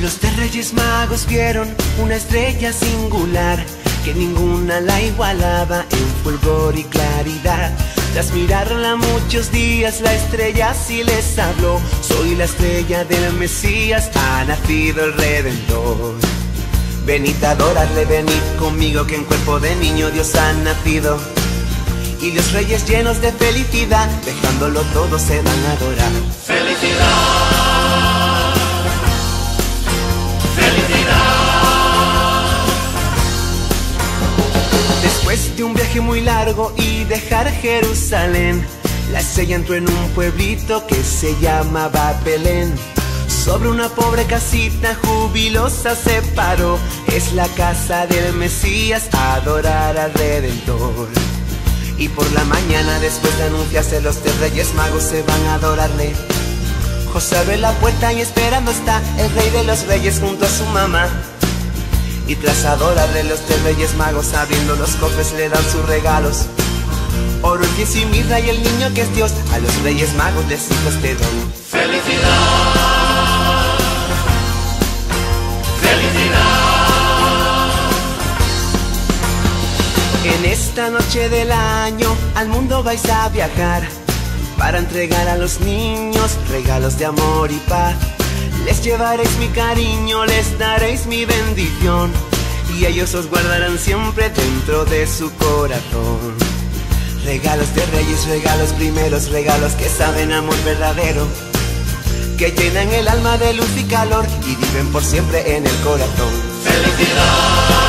Los de Reyes Magos vieron una estrella singular, que ninguna la igualaba en fulgor y claridad. Tras mirarla muchos días, la estrella sí les habló: soy la estrella del Mesías, ha nacido el Redentor. Venid a adorarle, venid conmigo, que en cuerpo de niño Dios ha nacido. Y los reyes llenos de felicidad, dejándolo todo, se van a adorar. ¡Felicidad! ¡Felicidad! Después de un viaje muy largo y dejar Jerusalén, la estrella entró en un pueblito que se llamaba Belén. Sobre una pobre casita jubilosa se paró, es la casa del Mesías, a adorar al Redentor. Y por la mañana, después de anunciarse, los tres Reyes Magos se van a adorarle. José abre la puerta y esperando está el Rey de los Reyes junto a su mamá. Y tras adorarle, los tres Reyes Magos, abriendo los cofres, le dan sus regalos: oro, incienso y mirra, y el niño que es Dios, a los Reyes Magos les dijo este don. ¡Felicidad! ¡Felicidad! En esta noche del año al mundo vais a viajar, para entregar a los niños regalos de amor y paz. Les llevaréis mi cariño, les daréis mi bendición, y ellos os guardarán siempre dentro de su corazón. Regalos de reyes, regalos primeros, regalos que saben amor verdadero, que llenan el alma de luz y calor y viven por siempre en el corazón. ¡Felicidad!